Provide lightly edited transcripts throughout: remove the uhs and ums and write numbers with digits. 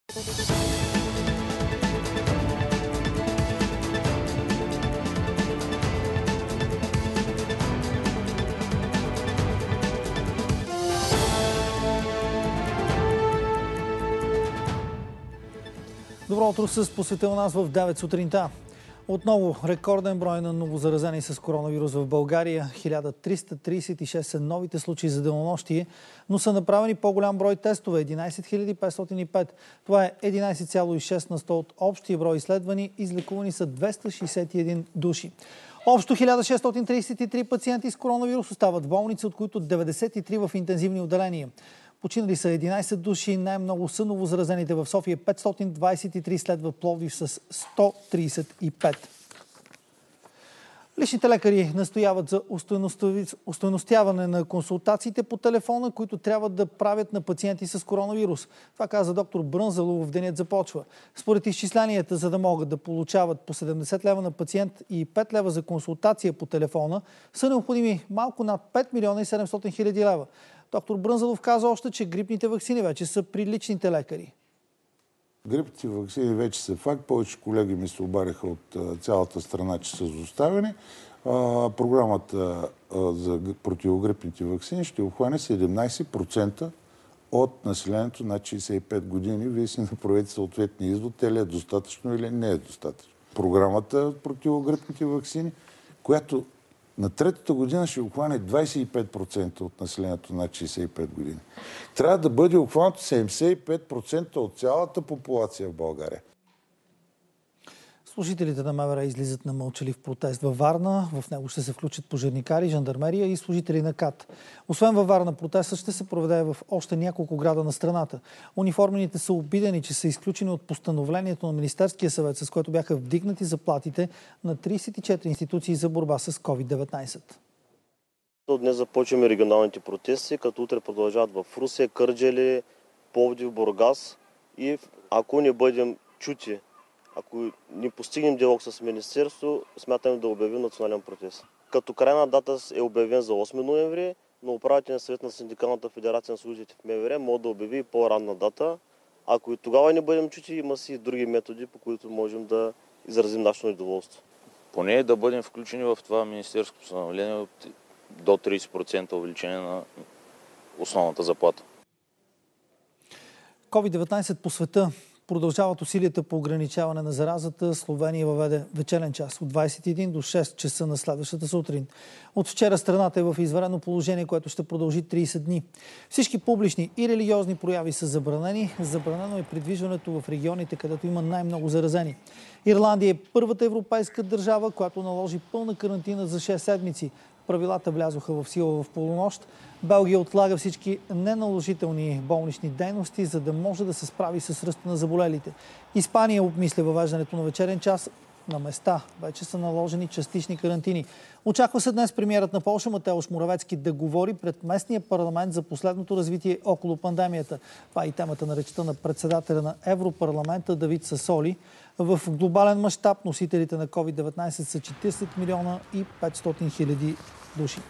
Добро утро с посетил нас в 9 сутринта. Отново рекорден брой на новозаразени с коронавирус в България. 1336 са новите случаи за денонощие, но са направени по-голям брой тестове – 11 505. Това е 11,6 на 100 от общия брой изследвани. Излекувани са 261 души. Общо 1633 пациенти с коронавирус остават в болници, от които 93 в интензивни отделения. Починали са 11 души, най-много са новозаразените в София 523, следва Пловдив с 135. Личните лекари настояват за остойностяване на консултациите по телефона, които трябва да правят на пациенти с коронавирус. Това каза доктор Брънзалов в Денят започва. Според изчисленията, за да могат да получават по 70 лева на пациент и 5 лева за консултация по телефона, са необходими малко над 5 милиона и 700 хиляди лева. Доктор Брънзалов каза още, че грипните ваксини вече са при личните лекари. Грипните ваксини вече са факт. Повече колеги ми се обадиха от цялата страна, че са изоставени. Програмата за противогрипните ваксини ще обхване 17% от населението над 65 години. Вие си направете съответния извод, те ли е достатъчно или не е достатъчно. Програмата противогрипните ваксини, която на третата година ще обхване 25% от населението над 65 години. Трябва да бъде обхванато 75% от цялата популация в България. Служителите на МВР излизат на мълчалив протест във Варна. В него ще се включат пожарникари, жандармерия и служители на КАТ. Освен във Варна, протестът ще се проведе в още няколко града на страната. Униформените са обидени, че са изключени от постановлението на Министерския съвет, с което бяха вдигнати заплатите на 34 институции за борба с COVID-19. Днес започваме регионалните протести, като утре продължават в Русе, Кърджали, Пловдив, Бургас. И ако не бъдем чути, ако не постигнем диалог с Министерството, смятаме да обявим национален протест. Като крайна дата е обявен за 8 ноември, но управителният съвет на Синдикалната федерация на служителите в МВР може да обяви по-ранна дата. Ако и тогава не бъдем чути, има си и други методи, по които можем да изразим нашето недоволство. Поне да бъдем включени в това министерско постановление до 30% увеличение на основната заплата. COVID-19 по света. Продължават усилията по ограничаване на заразата. Словения въведе вечерен час от 21 до 6 часа на следващата сутрин. От вчера страната е в извънредно положение, което ще продължи 30 дни. Всички публични и религиозни прояви са забранени. Забранено е придвижването в регионите, където има най-много заразени. Ирландия е първата европейска държава, която наложи пълна карантина за 6 седмици. Правилата влязоха в сила в полунощ. Белгия отлага всички неналожителни болнични дейности, за да може да се справи с ръста на заболелите. Испания обмисля въвеждането на вечерен час. На места вече са наложени частични карантини. Очаква се днес премиерът на Полша Матеуш Моравецки да говори пред местния парламент за последното развитие около пандемията. Това е и темата на речта на председателя на Европарламента Давид Сасоли. В глобален мащаб носителите на COVID-19 са 40 милиона и 500 хиляди души.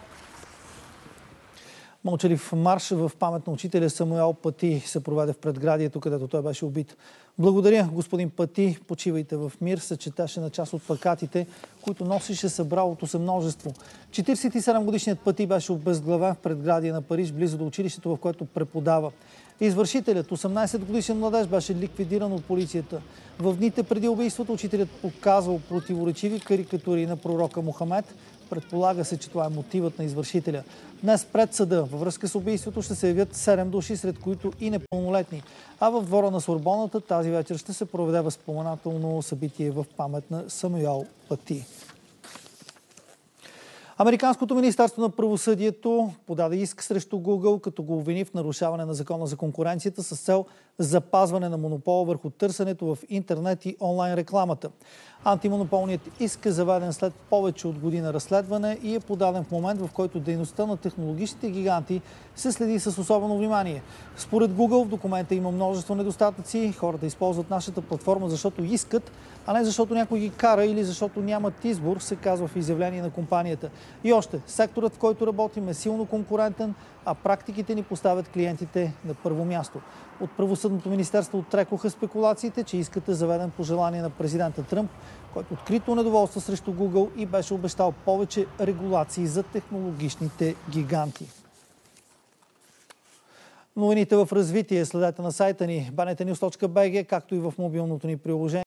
Мълчалив марш в памет на учителя Самуел Пати се проведе в предградието, където той беше убит. Благодаря, господин Пати. Почивайте в мир, се четеше на част от плакатите, които носеше събралото се множество. 47-годишният Пати беше обезглавен в предградие на Париж, близо до училището, в което преподава. Извършителят, 18-годишен младеж, беше ликвидиран от полицията. В дните преди убийството учителят показвал противоречиви карикатури на пророка Мохамед. Предполага се, че това е мотивът на извършителя. Днес пред съда във връзка с убийството ще се явят 7 души, сред които и непълнолетни. А в двора на Сорбоната тази вечер ще се проведе възпоменателно събитие в памет на Самуел Пати. Американското министерство на правосъдието подаде иск срещу Google, като го обвини в нарушаване на закона за конкуренцията с цел запазване на монопола върху търсенето в интернет и онлайн рекламата. Антимонополният иск е заведен след повече от година разследване и е подаден в момент, в който дейността на технологичните гиганти се следи с особено внимание. Според Google в документа има множество недостатъци. Хората използват нашата платформа, защото искат, а не защото някой ги кара или защото нямат избор, се казва в изявление на компанията. И още, секторът, в който работим, е силно конкурентен. а практиките ни поставят клиентите на първо място. От правосъдното министерство отрекоха спекулациите, че искът е заведен по желание на президента Тръмп, който открито недоволства срещу Google и беше обещал повече регулации за технологичните гиганти. Новините в развитие следете на сайта ни banetnews.bg, както и в мобилното ни приложение.